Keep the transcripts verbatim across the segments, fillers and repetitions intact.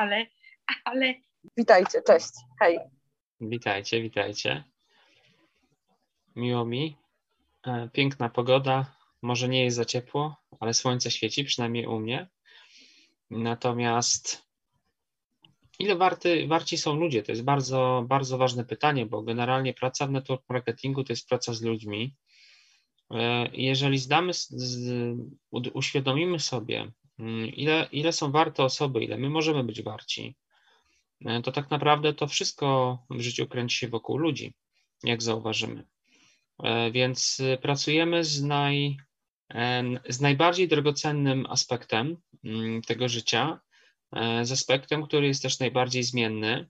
ale, ale... Witajcie, cześć, hej. Witajcie, witajcie. Miło mi. Piękna pogoda, może nie jest za ciepło, ale słońce świeci, przynajmniej u mnie. Natomiast ile warty, warci są ludzie? To jest bardzo, bardzo ważne pytanie, bo generalnie praca w network marketingu to jest praca z ludźmi. Jeżeli zdamy, uświadomimy sobie, ile, ile są warte osoby, ile my możemy być warci, to tak naprawdę to wszystko w życiu kręci się wokół ludzi, jak zauważymy. Więc pracujemy z, naj, z najbardziej drogocennym aspektem tego życia, z aspektem, który jest też najbardziej zmienny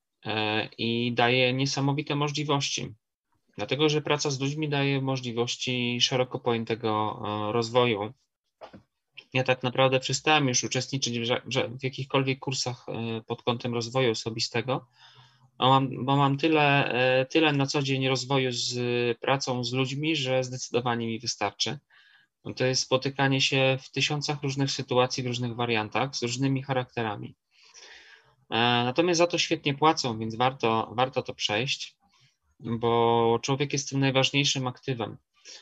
i daje niesamowite możliwości. Dlatego, że praca z ludźmi daje możliwości szeroko pojętego rozwoju. Ja tak naprawdę przestałem już uczestniczyć w, w jakichkolwiek kursach pod kątem rozwoju osobistego, bo mam, bo mam tyle, tyle na co dzień rozwoju z pracą z ludźmi, że zdecydowanie mi wystarczy. To jest spotykanie się w tysiącach różnych sytuacji, w różnych wariantach, z różnymi charakterami. Natomiast za to świetnie płacą, więc warto, warto to przejść, bo człowiek jest tym najważniejszym aktywem.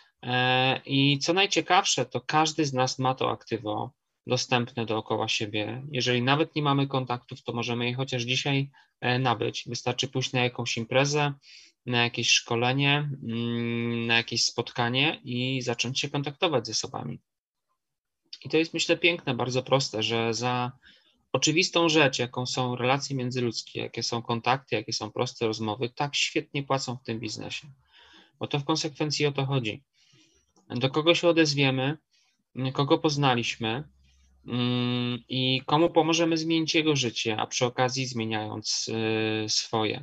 I co najciekawsze, to każdy z nas ma to aktywo dostępne dookoła siebie. Jeżeli nawet nie mamy kontaktów, to możemy je chociaż dzisiaj nabyć. Wystarczy pójść na jakąś imprezę, na jakieś szkolenie, na jakieś spotkanie i zacząć się kontaktować ze sobami. I to jest, myślę, piękne, bardzo proste, że za oczywistą rzecz, jaką są relacje międzyludzkie, jakie są kontakty, jakie są proste rozmowy, tak świetnie płacą w tym biznesie. Bo to w konsekwencji o to chodzi. Do kogo się odezwiemy, kogo poznaliśmy i komu pomożemy zmienić jego życie, a przy okazji zmieniając swoje.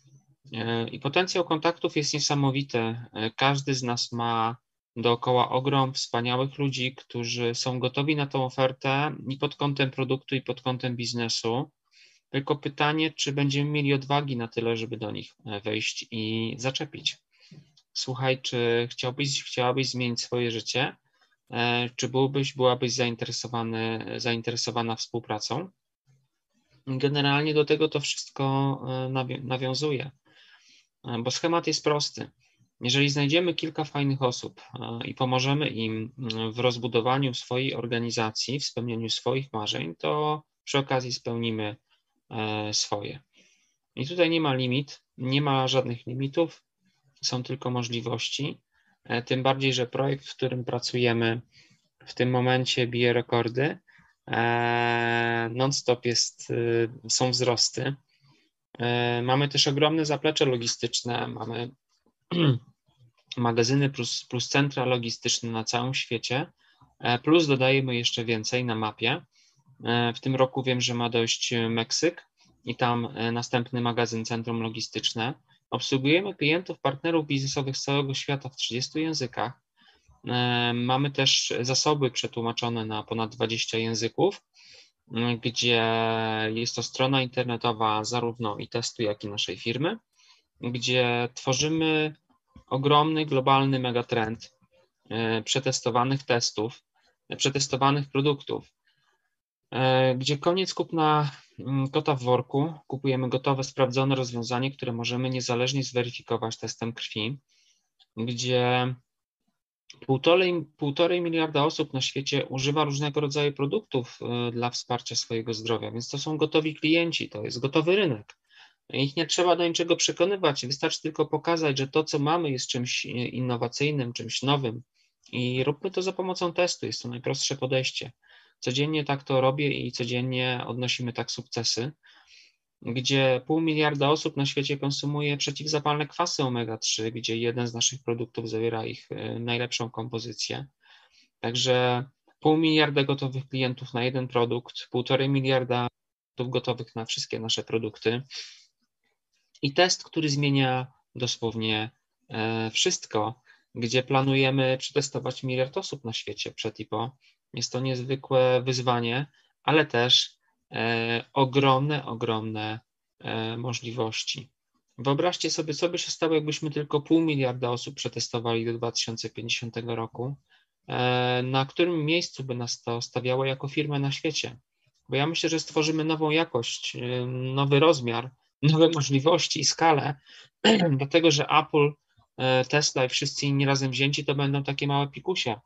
I potencjał kontaktów jest niesamowity. Każdy z nas ma dookoła ogrom wspaniałych ludzi, którzy są gotowi na tą ofertę i pod kątem produktu, i pod kątem biznesu. Tylko pytanie, czy będziemy mieli odwagi na tyle, żeby do nich wejść i zaczepić. Słuchaj, czy chciałbyś, chciałabyś zmienić swoje życie? Czy byłbyś, byłabyś zainteresowany, zainteresowana współpracą? Generalnie do tego to wszystko nawiązuje, bo schemat jest prosty. Jeżeli znajdziemy kilka fajnych osób i pomożemy im w rozbudowaniu swojej organizacji, w spełnieniu swoich marzeń, to przy okazji spełnimy swoje. I tutaj nie ma limit, nie ma żadnych limitów, są tylko możliwości, tym bardziej, że projekt, w którym pracujemy w tym momencie bije rekordy, non-stop jest, są wzrosty. Mamy też ogromne zaplecze logistyczne, mamy magazyny plus, plus centra logistyczne na całym świecie, plus dodajemy jeszcze więcej na mapie. W tym roku wiem, że ma dojść Meksyk i tam następny magazyn, centrum logistyczne. Obsługujemy klientów, partnerów biznesowych z całego świata w trzydziestu językach. Mamy też zasoby przetłumaczone na ponad dwadzieścia języków, gdzie jest to strona internetowa zarówno i testu, jak i naszej firmy, gdzie tworzymy ogromny, globalny megatrend przetestowanych testów, przetestowanych produktów, gdzie koniec kupna kota w worku, kupujemy gotowe, sprawdzone rozwiązanie, które możemy niezależnie zweryfikować testem krwi, gdzie półtorej, półtorej miliarda osób na świecie używa różnego rodzaju produktów dla wsparcia swojego zdrowia, więc to są gotowi klienci, to jest gotowy rynek. Ich nie trzeba do niczego przekonywać, wystarczy tylko pokazać, że to, co mamy, jest czymś innowacyjnym, czymś nowym i róbmy to za pomocą testu, jest to najprostsze podejście. Codziennie tak to robię i codziennie odnosimy tak sukcesy, gdzie pół miliarda osób na świecie konsumuje przeciwzapalne kwasy omega trzy, gdzie jeden z naszych produktów zawiera ich najlepszą kompozycję. Także pół miliarda gotowych klientów na jeden produkt, półtorej miliarda gotowych na wszystkie nasze produkty i test, który zmienia dosłownie wszystko, gdzie planujemy przetestować miliard osób na świecie przed i po. Jest to niezwykłe wyzwanie, ale też e, ogromne, ogromne e, możliwości. Wyobraźcie sobie, co by się stało, jakbyśmy tylko pół miliarda osób przetestowali do dwa tysiące pięćdziesiątego roku, e, na którym miejscu by nas to stawiało jako firmę na świecie. bo ja myślę, że stworzymy nową jakość, nowy rozmiar, nowe możliwości i skalę, dlatego że Apple, Tesla i wszyscy inni razem wzięci to będą takie małe pikusie.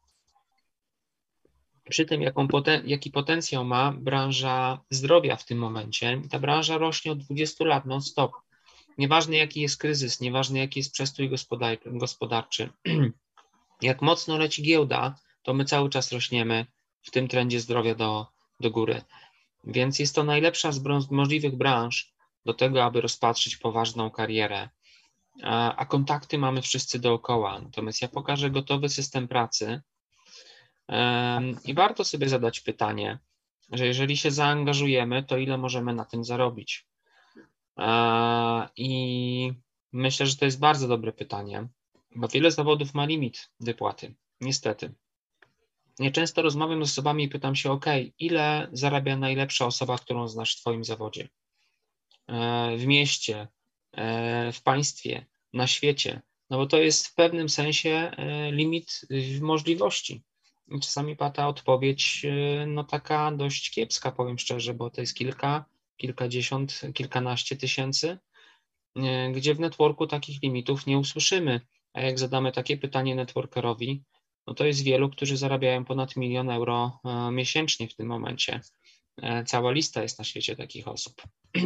Przy tym, jaką poten- jaki potencjał ma branża zdrowia w tym momencie, ta branża rośnie od dwudziestu lat non-stop. Nieważne jaki jest kryzys, nieważne jaki jest przestój gospodar- gospodarczy, jak mocno leci giełda, to my cały czas rośniemy w tym trendzie zdrowia do, do góry. Więc jest to najlepsza z brą- możliwych branż do tego, aby rozpatrzyć poważną karierę. A, a kontakty mamy wszyscy dookoła. Natomiast ja pokażę gotowy system pracy um, i warto sobie zadać pytanie, że jeżeli się zaangażujemy, to ile możemy na tym zarobić? Um, I myślę, że to jest bardzo dobre pytanie, bo wiele zawodów ma limit wypłaty, niestety. Ja często rozmawiam z osobami i pytam się, ok, ile zarabia najlepsza osoba, którą znasz w twoim zawodzie? W mieście, w państwie, na świecie, no bo to jest w pewnym sensie limit możliwości. I czasami pada odpowiedź, no taka dość kiepska, powiem szczerze, bo to jest kilka, kilkadziesiąt, kilkanaście tysięcy, gdzie w networku takich limitów nie usłyszymy. A jak zadamy takie pytanie networkerowi, no to jest wielu, którzy zarabiają ponad milion euro miesięcznie w tym momencie. Cała lista jest na świecie takich osób.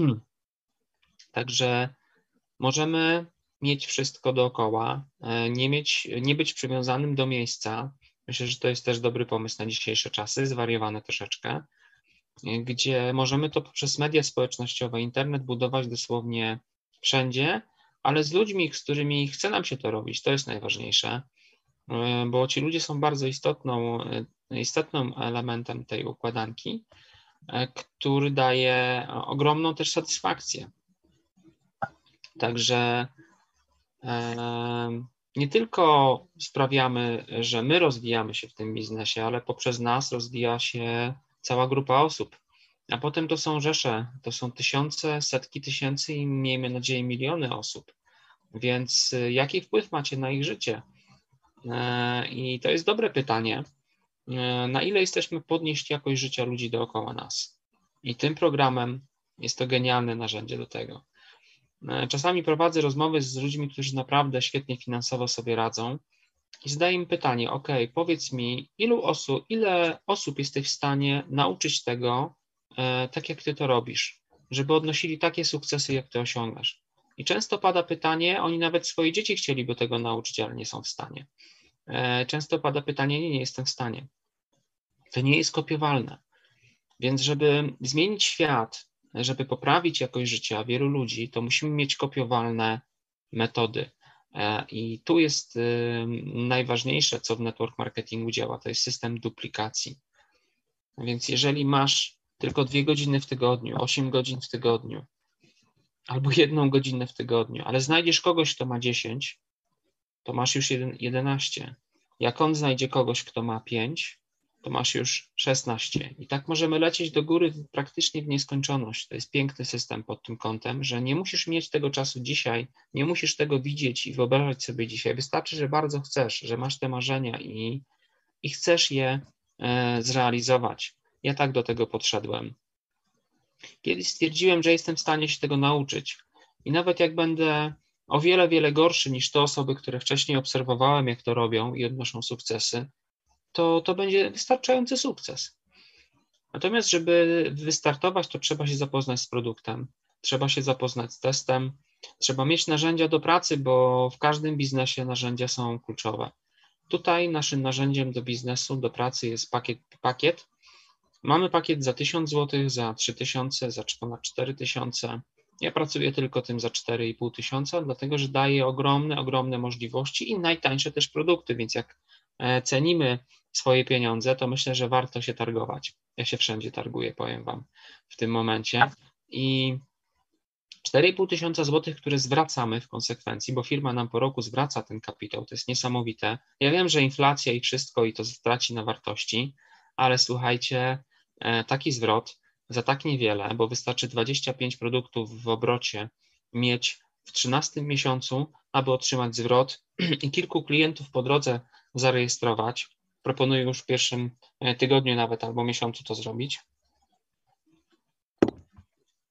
Także możemy mieć wszystko dookoła, nie, mieć, nie być przywiązanym do miejsca. Myślę, że to jest też dobry pomysł na dzisiejsze czasy, zwariowane troszeczkę, gdzie możemy to poprzez media społecznościowe, internet budować dosłownie wszędzie, ale z ludźmi, z którymi chce nam się to robić, to jest najważniejsze, bo ci ludzie są bardzo istotną, istotnym elementem tej układanki, który daje ogromną też satysfakcję. Także nie tylko sprawiamy, że my rozwijamy się w tym biznesie, ale poprzez nas rozwija się cała grupa osób. A potem to są rzesze, to są tysiące, setki tysięcy i miejmy nadzieję miliony osób. Więc jaki wpływ macie na ich życie? I to jest dobre pytanie. Na ile jesteśmy podnieść jakość życia ludzi dookoła nas? I tym programem jest to genialne narzędzie do tego. Czasami prowadzę rozmowy z ludźmi, którzy naprawdę świetnie finansowo sobie radzą i zadaję im pytanie, ok, powiedz mi, ilu osób, ile osób jesteś w stanie nauczyć tego, e, tak jak ty to robisz, żeby odnosili takie sukcesy, jak ty osiągasz. I często pada pytanie, oni nawet swoje dzieci chcieliby tego nauczyć, ale nie są w stanie. E, często pada pytanie, nie, nie jestem w stanie. To nie jest kopiowalne. Więc żeby zmienić świat, żeby poprawić jakość życia wielu ludzi, to musimy mieć kopiowalne metody. I tu jest najważniejsze, co w network marketingu działa, to jest system duplikacji. Więc jeżeli masz tylko dwie godziny w tygodniu, osiem godzin w tygodniu, albo jedną godzinę w tygodniu, ale znajdziesz kogoś, kto ma dziesięć, to masz już jedenaście. Jak on znajdzie kogoś, kto ma pięć, to masz już szesnaście. I tak możemy lecieć do góry praktycznie w nieskończoność. To jest piękny system pod tym kątem, że nie musisz mieć tego czasu dzisiaj, nie musisz tego widzieć i wyobrażać sobie dzisiaj. Wystarczy, że bardzo chcesz, że masz te marzenia i, i chcesz je e, zrealizować. Ja tak do tego podszedłem. Kiedyś stwierdziłem, że jestem w stanie się tego nauczyć. I nawet jak będę o wiele, wiele gorszy niż te osoby, które wcześniej obserwowałem, jak to robią i odnoszą sukcesy, to, to będzie wystarczający sukces. Natomiast, żeby wystartować, to trzeba się zapoznać z produktem, trzeba się zapoznać z testem, trzeba mieć narzędzia do pracy, bo w każdym biznesie narzędzia są kluczowe. Tutaj naszym narzędziem do biznesu, do pracy jest pakiet. pakiet. Mamy pakiet za tysiąc złotych, za trzy tysiące, za ponad cztery tysiące. Ja pracuję tylko tym za cztery i pół tysiąca, dlatego że daje ogromne, ogromne możliwości i najtańsze też produkty, więc jak cenimy swoje pieniądze, to myślę, że warto się targować. Ja się wszędzie targuję, powiem wam w tym momencie. I cztery i pół tysiąca złotych, które zwracamy w konsekwencji, bo firma nam po roku zwraca ten kapitał, to jest niesamowite. Ja wiem, że inflacja i wszystko i to straci na wartości, ale słuchajcie, taki zwrot za tak niewiele, bo wystarczy dwadzieścia pięć produktów w obrocie mieć w trzynastym miesiącu, aby otrzymać zwrot i kilku klientów po drodze zarejestrować. Proponuję już w pierwszym tygodniu nawet albo miesiącu to zrobić.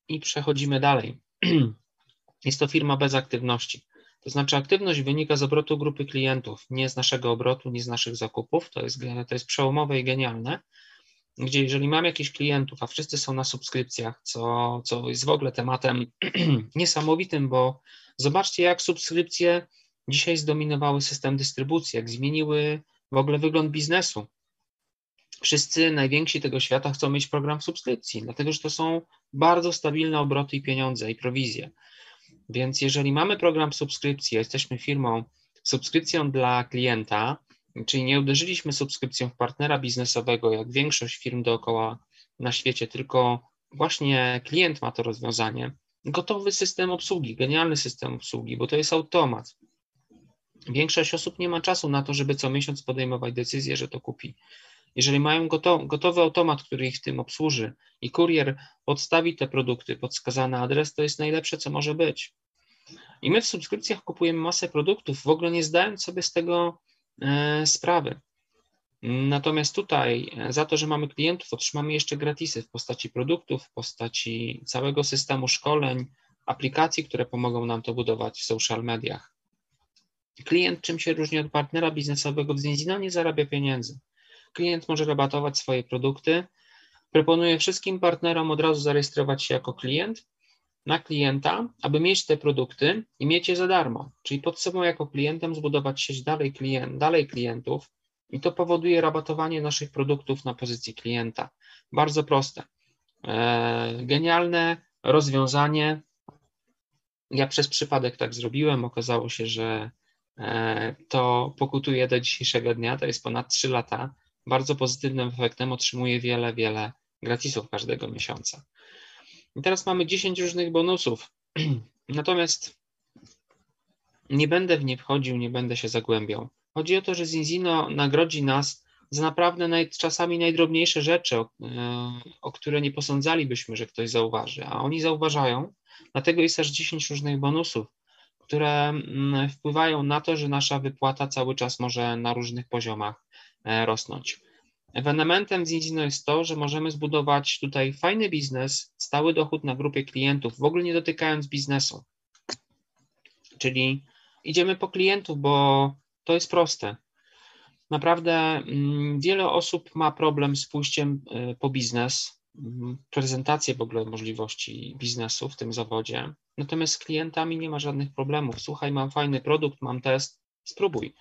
i przechodzimy dalej. Jest to firma bez aktywności. To znaczy aktywność wynika z obrotu grupy klientów, nie z naszego obrotu, nie z naszych zakupów. To jest, to jest przełomowe i genialne, gdzie jeżeli mam jakichś klientów, a wszyscy są na subskrypcjach, co, co jest w ogóle tematem niesamowitym, bo zobaczcie, jak subskrypcje dzisiaj zdominowały system dystrybucji, jak zmieniły w ogóle wygląd biznesu. Wszyscy najwięksi tego świata chcą mieć program subskrypcji, dlatego że to są bardzo stabilne obroty i pieniądze i prowizje. Więc jeżeli mamy program subskrypcji, jesteśmy firmą subskrypcją dla klienta, czyli nie uderzyliśmy subskrypcją w partnera biznesowego, jak większość firm dookoła na świecie, tylko właśnie klient ma to rozwiązanie, gotowy system obsługi, genialny system obsługi, bo to jest automat. Większość osób nie ma czasu na to, żeby co miesiąc podejmować decyzję, że to kupi. Jeżeli mają gotowy automat, który ich w tym obsłuży i kurier podstawi te produkty pod wskazany adres, to jest najlepsze, co może być. I my w subskrypcjach kupujemy masę produktów, w ogóle nie zdając sobie z tego e, sprawy. Natomiast tutaj za to, że mamy klientów, otrzymamy jeszcze gratisy w postaci produktów, w postaci całego systemu szkoleń, aplikacji, które pomogą nam to budować w social mediach. Klient czym się różni od partnera biznesowego? W Zinzino nie zarabia pieniędzy. Klient może rabatować swoje produkty. Proponuję wszystkim partnerom od razu zarejestrować się jako klient na klienta, aby mieć te produkty i mieć je za darmo. Czyli pod sobą jako klientem zbudować sieć dalej, klient, dalej klientów i to powoduje rabatowanie naszych produktów na pozycji klienta. Bardzo proste. Eee, genialne rozwiązanie. Ja przez przypadek tak zrobiłem. Okazało się, że e, to pokutuje do dzisiejszego dnia. To jest ponad trzy lata. Bardzo pozytywnym efektem otrzymuję wiele, wiele gratisów każdego miesiąca. I teraz mamy dziesięć różnych bonusów. Natomiast nie będę w nie wchodził, nie będę się zagłębiał. Chodzi o to, że Zinzino nagrodzi nas za naprawdę naj, czasami najdrobniejsze rzeczy, o, o które nie posądzalibyśmy, że ktoś zauważy, a oni zauważają. Dlatego jest aż dziesięć różnych bonusów, które wpływają na to, że nasza wypłata cały czas może na różnych poziomach rosnąć. Ewenementem Zinzino jest to, że możemy zbudować tutaj fajny biznes, stały dochód na grupie klientów, w ogóle nie dotykając biznesu. Czyli idziemy po klientów, bo to jest proste. Naprawdę wiele osób ma problem z pójściem po biznes, prezentację w ogóle możliwości biznesu w tym zawodzie. Natomiast z klientami nie ma żadnych problemów. Słuchaj, mam fajny produkt, mam test, spróbuj.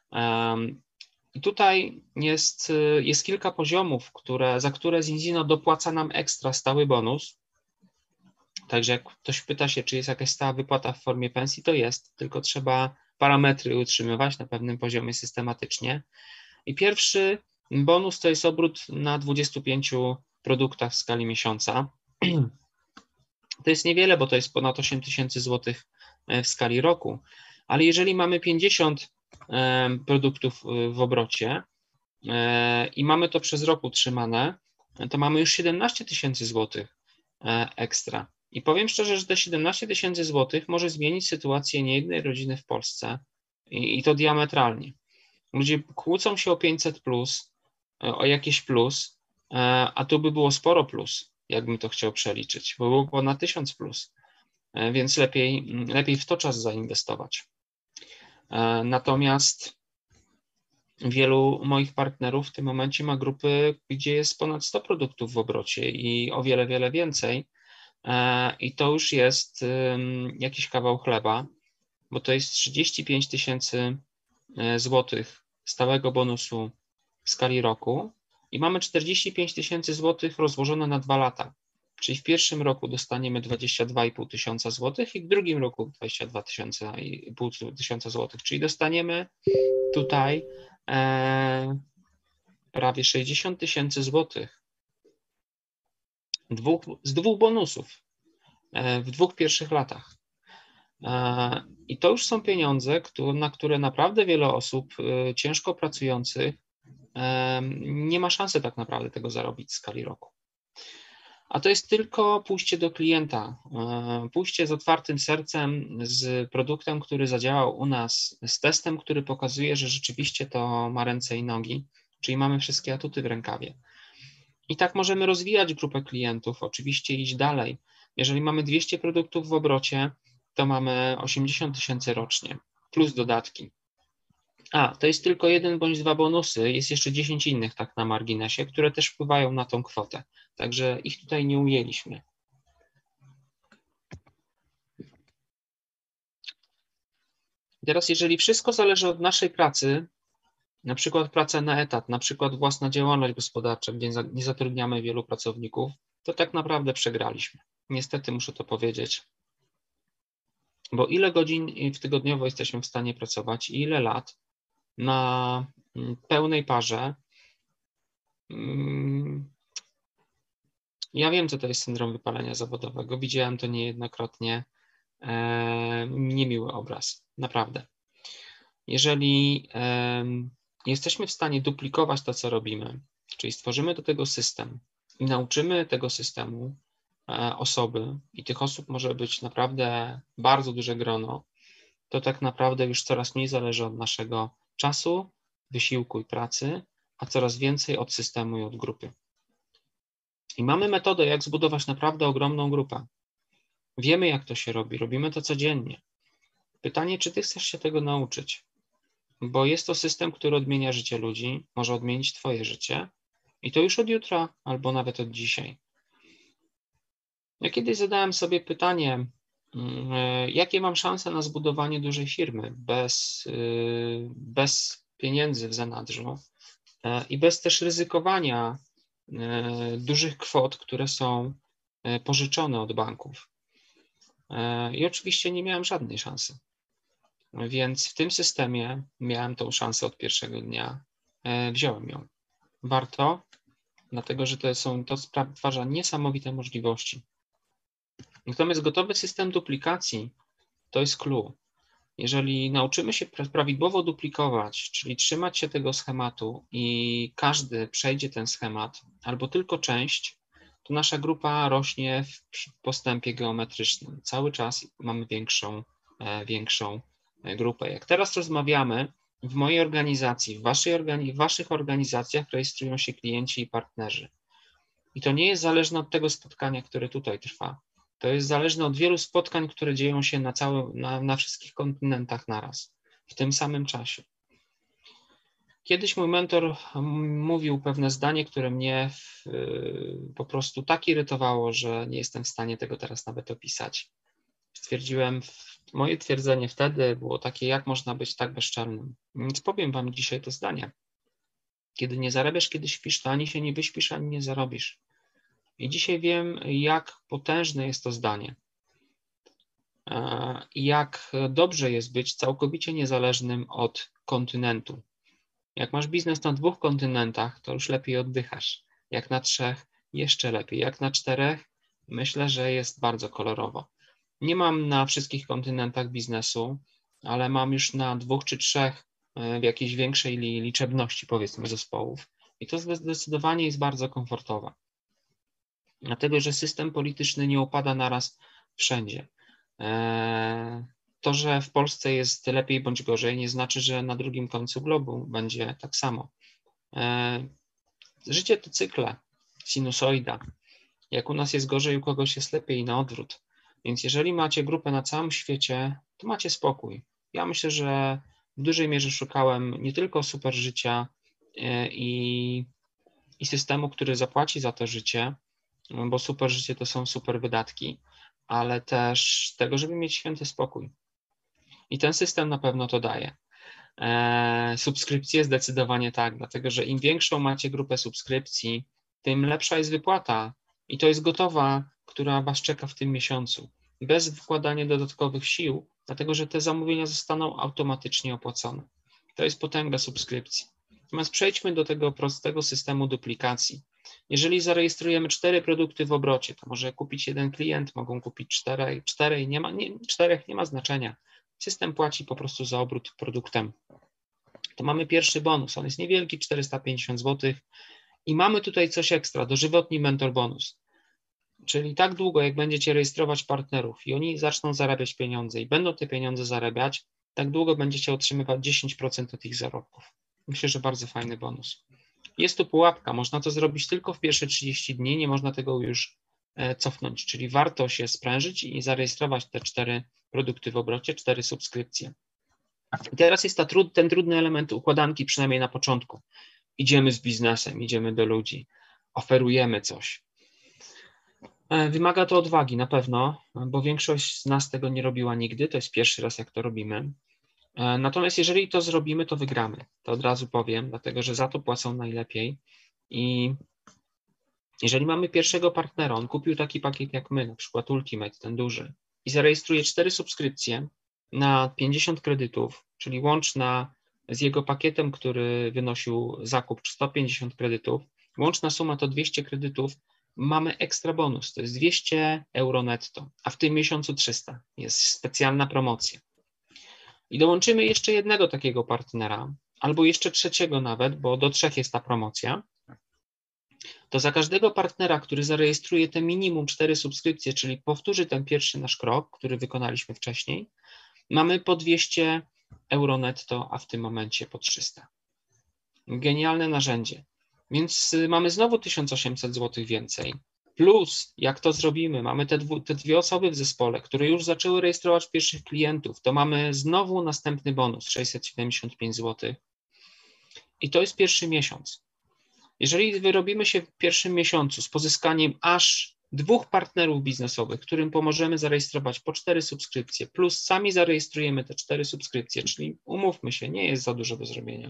I tutaj jest, jest kilka poziomów, które, za które Zinzino dopłaca nam ekstra stały bonus. Także jak ktoś pyta się, czy jest jakaś stała wypłata w formie pensji, to jest, tylko trzeba parametry utrzymywać na pewnym poziomie systematycznie. I pierwszy bonus to jest obrót na dwudziestu pięciu produktach w skali miesiąca. To jest niewiele, bo to jest ponad osiem tysięcy złotych w skali roku, ale jeżeli mamy pięćdziesiąt produktów w obrocie i mamy to przez rok utrzymane, to mamy już siedemnaście tysięcy złotych ekstra. I powiem szczerze, że te siedemnaście tysięcy złotych może zmienić sytuację niejednej rodziny w Polsce i, i to diametralnie. Ludzie kłócą się o pięćset plus, o jakieś plus, a tu by było sporo plus, jakbym to chciał przeliczyć, bo było ponad tysiąc plus, więc lepiej, lepiej w to czas zainwestować. Natomiast wielu moich partnerów w tym momencie ma grupy, gdzie jest ponad sto produktów w obrocie i o wiele, wiele więcej. I to już jest jakiś kawał chleba, bo to jest trzydzieści pięć tysięcy złotych stałego bonusu w skali roku i mamy czterdzieści pięć tysięcy złotych rozłożone na dwa lata. Czyli w pierwszym roku dostaniemy dwadzieścia dwa i pół tysiąca złotych i w drugim roku dwadzieścia dwa i pół tysiąca złotych. Czyli dostaniemy tutaj e, prawie sześćdziesiąt tysięcy złotych dwóch, z dwóch bonusów e, w dwóch pierwszych latach. E, I to już są pieniądze, które, na które naprawdę wiele osób e, ciężko pracujących e, nie ma szansy tak naprawdę tego zarobić w skali roku. A to jest tylko pójście do klienta, pójście z otwartym sercem, z produktem, który zadziałał u nas, z testem, który pokazuje, że rzeczywiście to ma ręce i nogi, czyli mamy wszystkie atuty w rękawie. I tak możemy rozwijać grupę klientów, oczywiście iść dalej. Jeżeli mamy dwieście produktów w obrocie, to mamy osiemdziesiąt tysięcy rocznie, plus dodatki. A, to jest tylko jeden bądź dwa bonusy, jest jeszcze dziesięć innych tak na marginesie, które też wpływają na tą kwotę. Także ich tutaj nie ujęliśmy. Teraz, jeżeli wszystko zależy od naszej pracy, na przykład praca na etat, na przykład własna działalność gospodarcza, gdzie nie zatrudniamy wielu pracowników, to tak naprawdę przegraliśmy. Niestety muszę to powiedzieć. Bo ile godzin w tygodniowo jesteśmy w stanie pracować i ile lat na pełnej parze. Ja wiem, co to jest syndrom wypalenia zawodowego. Widziałem to niejednokrotnie. Niemiły obraz, naprawdę. Jeżeli jesteśmy w stanie duplikować to, co robimy, czyli stworzymy do tego system i nauczymy tego systemu osoby, i tych osób może być naprawdę bardzo duże grono, to tak naprawdę już coraz mniej zależy od naszego czasu, wysiłku i pracy, a coraz więcej od systemu i od grupy. I mamy metodę, jak zbudować naprawdę ogromną grupę. Wiemy, jak to się robi, robimy to codziennie. Pytanie, czy ty chcesz się tego nauczyć? Bo jest to system, który odmienia życie ludzi, może odmienić twoje życie i to już od jutra albo nawet od dzisiaj. Ja kiedyś zadałem sobie pytanie, jakie mam szanse na zbudowanie dużej firmy bez, bez pieniędzy w zanadrzu i bez też ryzykowania dużych kwot, które są pożyczone od banków. I oczywiście nie miałem żadnej szansy. Więc w tym systemie miałem tą szansę od pierwszego dnia. Wziąłem ją. Warto, dlatego że to, są, to stwarza niesamowite możliwości. Natomiast gotowy system duplikacji to jest clue. Jeżeli nauczymy się prawidłowo duplikować, czyli trzymać się tego schematu i każdy przejdzie ten schemat, albo tylko część, to nasza grupa rośnie w postępie geometrycznym. Cały czas mamy większą, większą grupę. Jak teraz rozmawiamy, w mojej organizacji, w, waszej organi- w waszych organizacjach rejestrują się klienci i partnerzy. I to nie jest zależne od tego spotkania, które tutaj trwa. To jest zależne od wielu spotkań, które dzieją się na, całym, na, na wszystkich kontynentach naraz, w tym samym czasie. Kiedyś mój mentor mówił pewne zdanie, które mnie w, po prostu tak irytowało, że nie jestem w stanie tego teraz nawet opisać. Stwierdziłem, moje twierdzenie wtedy było takie, jak można być tak bezczelnym. Więc powiem wam dzisiaj to zdanie. Kiedy nie zarabiasz, kiedy śpisz, to ani się nie wyśpisz, ani nie zarobisz. I dzisiaj wiem, jak potężne jest to zdanie. I jak dobrze jest być całkowicie niezależnym od kontynentu. Jak masz biznes na dwóch kontynentach, to już lepiej oddychasz. Jak na trzech, jeszcze lepiej. Jak na czterech, myślę, że jest bardzo kolorowo. Nie mam na wszystkich kontynentach biznesu, ale mam już na dwóch czy trzech w jakiejś większej liczebności, powiedzmy, zespołów. I to zdecydowanie jest bardzo komfortowe. Dlatego, że system polityczny nie upada naraz wszędzie. To, że w Polsce jest lepiej bądź gorzej, nie znaczy, że na drugim końcu globu będzie tak samo. Życie to cykle, sinusoida. Jak u nas jest gorzej, u kogoś jest lepiej i na odwrót. Więc jeżeli macie grupę na całym świecie, to macie spokój. Ja myślę, że w dużej mierze szukałem nie tylko super życia i, i systemu, który zapłaci za to życie, bo super życie to są super wydatki, ale też tego, żeby mieć święty spokój. I ten system na pewno to daje. Eee, subskrypcje zdecydowanie tak, dlatego że im większą macie grupę subskrypcji, tym lepsza jest wypłata i to jest gotowa, która was czeka w tym miesiącu. Bez wkładania dodatkowych sił, dlatego że te zamówienia zostaną automatycznie opłacone. To jest potęga subskrypcji. Natomiast przejdźmy do tego prostego systemu duplikacji. Jeżeli zarejestrujemy cztery produkty w obrocie, to może kupić jeden klient, mogą kupić czterej, czterej, nie ma, nie, czterech nie ma znaczenia. System płaci po prostu za obrót produktem. To mamy pierwszy bonus, on jest niewielki, czterysta pięćdziesiąt złotych i mamy tutaj coś ekstra, dożywotni mentor bonus. Czyli tak długo, jak będziecie rejestrować partnerów i oni zaczną zarabiać pieniądze i będą te pieniądze zarabiać, tak długo będziecie otrzymywać dziesięć procent od ich zarobków. Myślę, że bardzo fajny bonus. Jest tu pułapka, można to zrobić tylko w pierwsze trzydzieści dni, nie można tego już cofnąć, czyli warto się sprężyć i zarejestrować te cztery produkty w obrocie, cztery subskrypcje. I teraz jest ta trud, ten trudny element układanki, przynajmniej na początku. Idziemy z biznesem, idziemy do ludzi, oferujemy coś. Wymaga to odwagi na pewno, bo większość z nas tego nie robiła nigdy, to jest pierwszy raz, jak to robimy. Natomiast jeżeli to zrobimy, to wygramy. To od razu powiem, dlatego że za to płacą najlepiej. I jeżeli mamy pierwszego partnera, on kupił taki pakiet jak my, na przykład Ultimate, ten duży, i zarejestruje cztery subskrypcje na pięćdziesiąt kredytów, czyli łączna z jego pakietem, który wynosił zakup sto pięćdziesiąt kredytów, łączna suma to dwieście kredytów, mamy ekstra bonus, to jest dwieście euro netto, a w tym miesiącu trzysta. Jest specjalna promocja. I dołączymy jeszcze jednego takiego partnera, albo jeszcze trzeciego nawet, bo do trzech jest ta promocja. To za każdego partnera, który zarejestruje te minimum cztery subskrypcje, czyli powtórzy ten pierwszy nasz krok, który wykonaliśmy wcześniej, mamy po dwieście euro netto, a w tym momencie po trzysta. Genialne narzędzie. Więc mamy znowu tysiąc osiemset złotych więcej. Plus, jak to zrobimy, mamy te, dwu, te dwie osoby w zespole, które już zaczęły rejestrować pierwszych klientów, to mamy znowu następny bonus, sześćset siedemdziesiąt pięć złotych. I to jest pierwszy miesiąc. Jeżeli wyrobimy się w pierwszym miesiącu z pozyskaniem aż dwóch partnerów biznesowych, którym pomożemy zarejestrować po cztery subskrypcje, plus sami zarejestrujemy te cztery subskrypcje, czyli umówmy się, nie jest za dużo do zrobienia.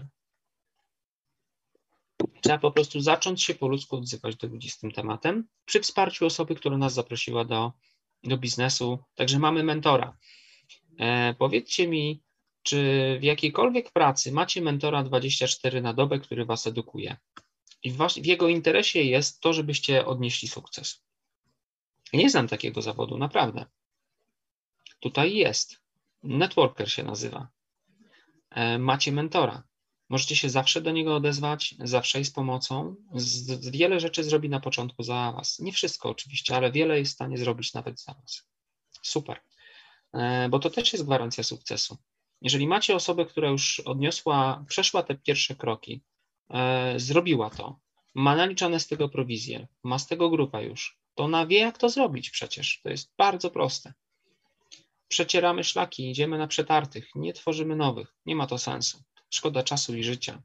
Trzeba po prostu zacząć się po ludzku odzywać do ludzi z tym tematem, przy wsparciu osoby, która nas zaprosiła do, do biznesu. Także mamy mentora. E, powiedzcie mi, czy w jakiejkolwiek pracy macie mentora dwadzieścia cztery na dobę, który was edukuje? I w, was, w jego interesie jest to, żebyście odnieśli sukces. Nie znam takiego zawodu, naprawdę. Tutaj jest. Networker się nazywa. E, macie mentora. Możecie się zawsze do niego odezwać, zawsze jest pomocą. Z, wiele rzeczy zrobi na początku za was. Nie wszystko oczywiście, ale wiele jest w stanie zrobić nawet za was. Super. E, bo to też jest gwarancja sukcesu. Jeżeli macie osobę, która już odniosła, przeszła te pierwsze kroki, e, zrobiła to, ma naliczane z tego prowizje, ma z tego grupę już, to ona wie, jak to zrobić przecież. To jest bardzo proste. Przecieramy szlaki, idziemy na przetartych, nie tworzymy nowych. Nie ma to sensu. Szkoda czasu i życia.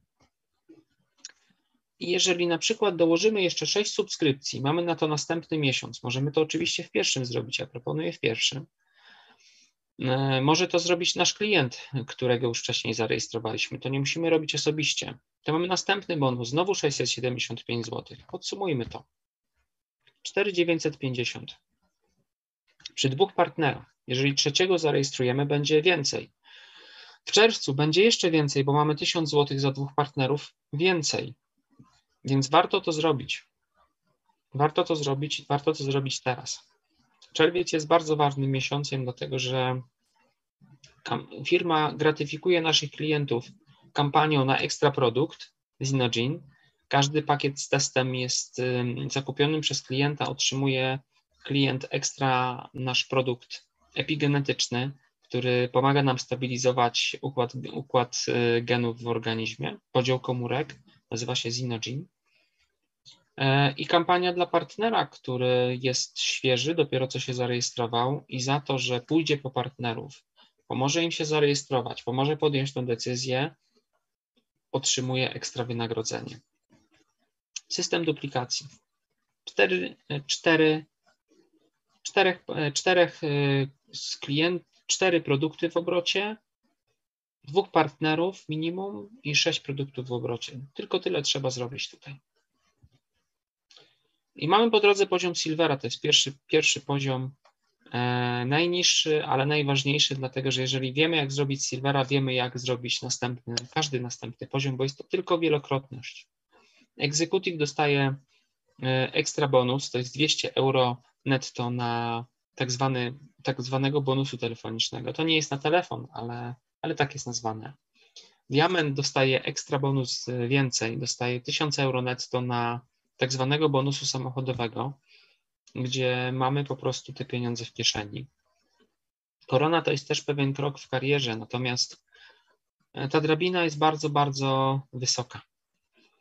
I jeżeli na przykład dołożymy jeszcze sześć subskrypcji, mamy na to następny miesiąc, możemy to oczywiście w pierwszym zrobić, ja proponuję w pierwszym. Może to zrobić nasz klient, którego już wcześniej zarejestrowaliśmy, to nie musimy robić osobiście. To mamy następny bonus, znowu sześćset siedemdziesiąt pięć złotych. Podsumujmy to. cztery tysiące dziewięćset pięćdziesiąt. Przy dwóch partnerach, jeżeli trzeciego zarejestrujemy, będzie więcej. W czerwcu będzie jeszcze więcej, bo mamy tysiąc złotych za dwóch partnerów więcej. Więc warto to zrobić. Warto to zrobić, warto to zrobić teraz. Czerwiec jest bardzo ważnym miesiącem, dlatego że firma gratyfikuje naszych klientów kampanią na ekstra produkt Zinogene. Każdy pakiet z testem jest zakupionym przez klienta, otrzymuje klient ekstra nasz produkt epigenetyczny, który pomaga nam stabilizować układ, układ genów w organizmie, podział komórek, nazywa się Zinogene. I kampania dla partnera, który jest świeży, dopiero co się zarejestrował i za to, że pójdzie po partnerów, pomoże im się zarejestrować, pomoże podjąć tę decyzję, otrzymuje ekstra wynagrodzenie. System duplikacji. Cztery, cztery, czterech, czterech z klient, cztery produkty w obrocie, dwóch partnerów minimum i sześć produktów w obrocie. Tylko tyle trzeba zrobić tutaj. I mamy po drodze poziom Silvera, to jest pierwszy, pierwszy poziom, e, najniższy, ale najważniejszy, dlatego że jeżeli wiemy, jak zrobić Silvera, wiemy, jak zrobić następny, każdy następny poziom, bo jest to tylko wielokrotność. Executive dostaje e, ekstra bonus, to jest dwieście euro netto na tak, zwany, tak zwanego bonusu telefonicznego. To nie jest na telefon, ale, ale tak jest nazwane. Diament dostaje ekstra bonus więcej, dostaje tysiąc euro netto na tak zwanego bonusu samochodowego, gdzie mamy po prostu te pieniądze w kieszeni. Korona to jest też pewien krok w karierze, natomiast ta drabina jest bardzo, bardzo wysoka.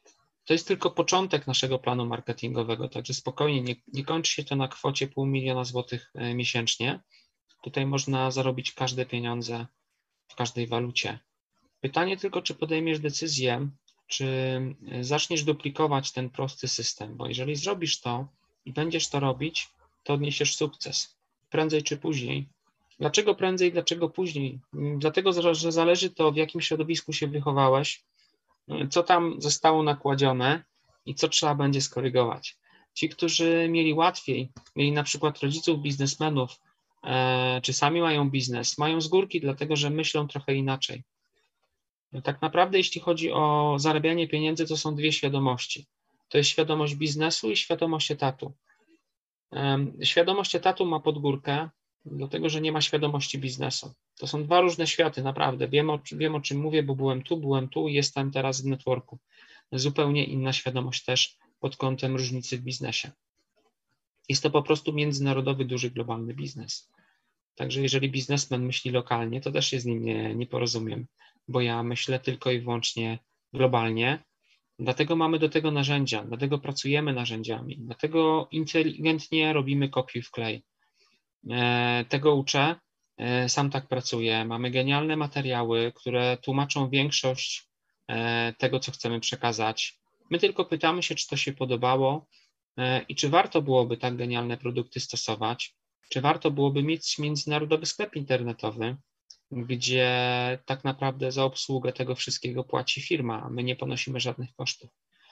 to jest tylko początek naszego planu marketingowego, także spokojnie, nie, nie kończy się to na kwocie pół miliona złotych miesięcznie. Tutaj można zarobić każde pieniądze w każdej walucie. Pytanie tylko, czy podejmiesz decyzję, czy zaczniesz duplikować ten prosty system, bo jeżeli zrobisz to i będziesz to robić, to odniesiesz sukces, prędzej czy później. Dlaczego prędzej, dlaczego później? Dlatego, że zależy to, w jakim środowisku się wychowałeś, co tam zostało nakładzione i co trzeba będzie skorygować. Ci, którzy mieli łatwiej, mieli na przykład rodziców biznesmenów, czy sami mają biznes, mają z górki, dlatego że myślą trochę inaczej. Tak naprawdę, jeśli chodzi o zarabianie pieniędzy, to są dwie świadomości. To jest świadomość biznesu i świadomość etatu. Świadomość etatu ma podgórkę, dlatego że nie ma świadomości biznesu. To są dwa różne światy, naprawdę. Wiem o, wiem, o czym mówię, bo byłem tu, byłem tu i jestem teraz w networku. Zupełnie inna świadomość też pod kątem różnicy w biznesie. Jest to po prostu międzynarodowy, duży, globalny biznes. Także jeżeli biznesmen myśli lokalnie, to też się z nim nie, nie porozumiem, bo ja myślę tylko i wyłącznie globalnie. Dlatego mamy do tego narzędzia, dlatego pracujemy narzędziami, dlatego inteligentnie robimy kopiuj wklej. Tego uczę, sam tak pracuję. Mamy genialne materiały, które tłumaczą większość tego, co chcemy przekazać. My tylko pytamy się, czy to się podobało i czy warto byłoby tak genialne produkty stosować, czy warto byłoby mieć międzynarodowy sklep internetowy, gdzie tak naprawdę za obsługę tego wszystkiego płaci firma, a my nie ponosimy żadnych kosztów.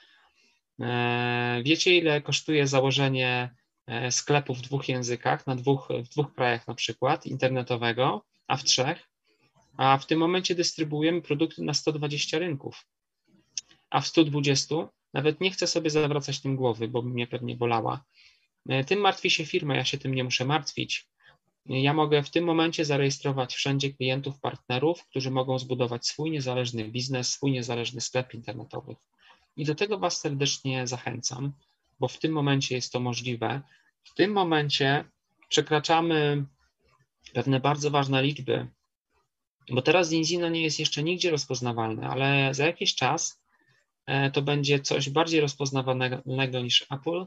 Wiecie, ile kosztuje założenie sklepu w dwóch językach, na dwóch, w dwóch krajach na przykład, internetowego, a w trzech? A w tym momencie dystrybuujemy produkty na sto dwadzieścia rynków, a w stu dwudziestu nawet nie chcę sobie zawracać tym głowy, bo mnie pewnie bolała. Tym martwi się firma, ja się tym nie muszę martwić. Ja mogę w tym momencie zarejestrować wszędzie klientów, partnerów, którzy mogą zbudować swój niezależny biznes, swój niezależny sklep internetowy. I do tego Was serdecznie zachęcam, bo w tym momencie jest to możliwe. W tym momencie przekraczamy pewne bardzo ważne liczby, bo teraz Zinzino nie jest jeszcze nigdzie rozpoznawalne, ale za jakiś czas to będzie coś bardziej rozpoznawalnego niż Apple,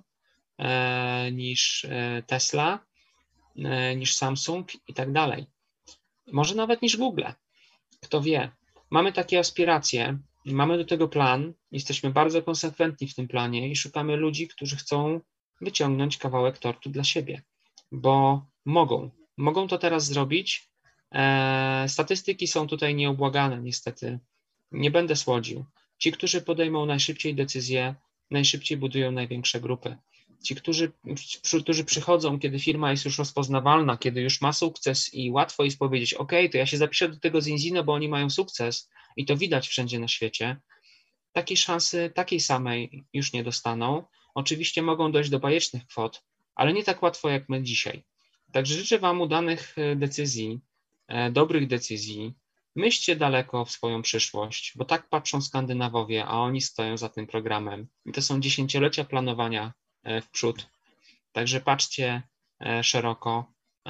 niż Tesla, niż Samsung i tak dalej. Może nawet niż Google. Kto wie. Mamy takie aspiracje, mamy do tego plan, jesteśmy bardzo konsekwentni w tym planie i szukamy ludzi, którzy chcą wyciągnąć kawałek tortu dla siebie, bo mogą. Mogą to teraz zrobić. Statystyki są tutaj nieubłagane, niestety. Nie będę słodził. Ci, którzy podejmą najszybciej decyzje, najszybciej budują największe grupy. Ci, którzy, którzy przychodzą, kiedy firma jest już rozpoznawalna, kiedy już ma sukces i łatwo jest powiedzieć, ok, to ja się zapiszę do tego Zinzino, bo oni mają sukces i to widać wszędzie na świecie, takiej szansy, takiej samej już nie dostaną. Oczywiście mogą dojść do bajecznych kwot, ale nie tak łatwo jak my dzisiaj. Także życzę Wam udanych decyzji, dobrych decyzji. Myślcie daleko w swoją przyszłość, bo tak patrzą Skandynawowie, a oni stoją za tym programem. I to są dziesięciolecia planowania w przód. Także patrzcie szeroko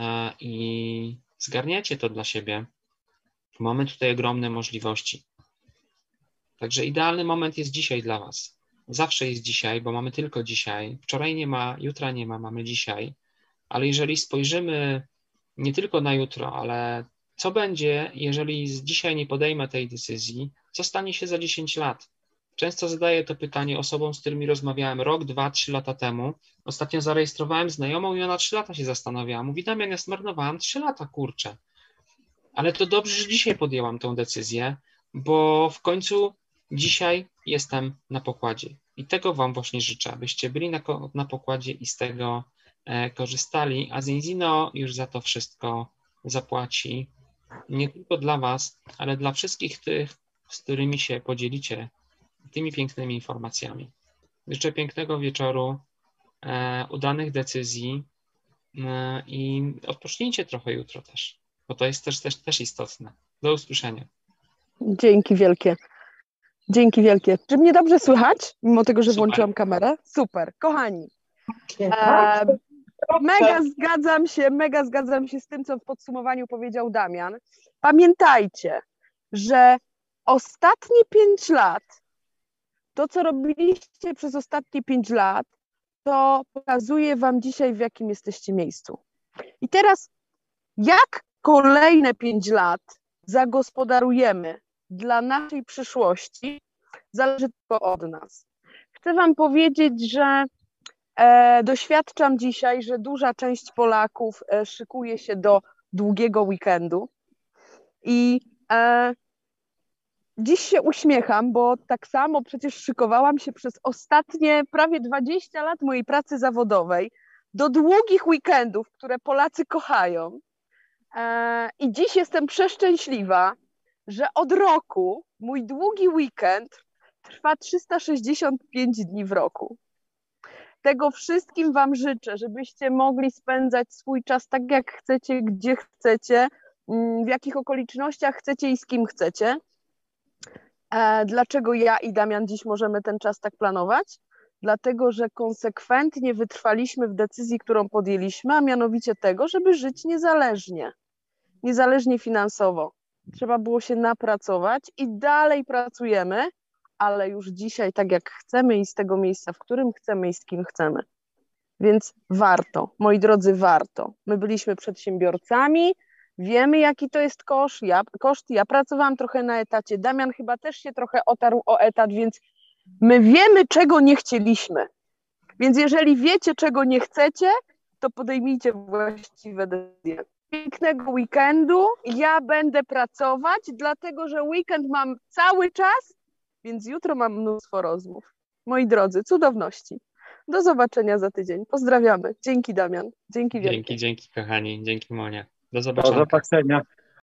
i zgarniacie to dla siebie. Mamy tutaj ogromne możliwości. Także idealny moment jest dzisiaj dla Was. Zawsze jest dzisiaj, bo mamy tylko dzisiaj. Wczoraj nie ma, jutra nie ma, mamy dzisiaj. Ale jeżeli spojrzymy nie tylko na jutro, ale co będzie, jeżeli z dzisiaj nie podejmę tej decyzji, co stanie się za dziesięć lat? Często zadaję to pytanie osobom, z którymi rozmawiałem rok, dwa, trzy lata temu. Ostatnio zarejestrowałem znajomą i ona trzy lata się zastanawiała. Mówi, Damian, ja zmarnowałam trzy lata, kurczę. Ale to dobrze, że dzisiaj podjęłam tą decyzję, bo w końcu dzisiaj jestem na pokładzie. I tego Wam właśnie życzę, abyście byli na, na pokładzie i z tego e, korzystali, a Zinzino już za to wszystko zapłaci. Nie tylko dla Was, ale dla wszystkich tych, z którymi się podzielicie tymi pięknymi informacjami. Życzę pięknego wieczoru, e, udanych decyzji e, i odpocznijcie trochę jutro też, bo to jest też, też, też istotne. Do usłyszenia. Dzięki wielkie. Dzięki wielkie. Czy mnie dobrze słychać, mimo tego, że Super. włączyłam kamerę? Super. Kochani, e, mega zgadzam się, mega zgadzam się z tym, co w podsumowaniu powiedział Damian. Pamiętajcie, że ostatnie pięć lat To, co robiliście przez ostatnie pięć lat, to pokazuje wam dzisiaj, w jakim jesteście miejscu. I teraz, jak kolejne pięć lat zagospodarujemy dla naszej przyszłości, zależy tylko od nas. Chcę wam powiedzieć, że e, doświadczam dzisiaj, że duża część Polaków e, szykuje się do długiego weekendu i e, dziś się uśmiecham, bo tak samo przecież szykowałam się przez ostatnie prawie dwadzieścia lat mojej pracy zawodowej do długich weekendów, które Polacy kochają. I dziś jestem przeszczęśliwa, że od roku mój długi weekend trwa trzysta sześćdziesiąt pięć dni w roku. Tego wszystkim wam życzę, żebyście mogli spędzać swój czas tak, jak chcecie, gdzie chcecie, w jakich okolicznościach chcecie i z kim chcecie. Dlaczego ja i Damian dziś możemy ten czas tak planować? Dlatego, że konsekwentnie wytrwaliśmy w decyzji, którą podjęliśmy, a mianowicie tego, żeby żyć niezależnie, niezależnie finansowo. Trzeba było się napracować i dalej pracujemy, ale już dzisiaj tak jak chcemy i z tego miejsca, w którym chcemy i z kim chcemy. Więc warto, moi drodzy, warto. My byliśmy przedsiębiorcami, wiemy, jaki to jest koszt. Ja, koszt. Ja pracowałam trochę na etacie. Damian chyba też się trochę otarł o etat, więc my wiemy, czego nie chcieliśmy. Więc jeżeli wiecie, czego nie chcecie, to podejmijcie właściwe decyzje. Pięknego weekendu. Ja będę pracować, dlatego że weekend mam cały czas, więc jutro mam mnóstwo rozmów. Moi drodzy, cudowności. Do zobaczenia za tydzień. Pozdrawiamy. Dzięki, Damian. Dzięki wielkie. Dzięki, dzięki kochani. Dzięki, Monia. Do zobaczenia. Do zobaczenia.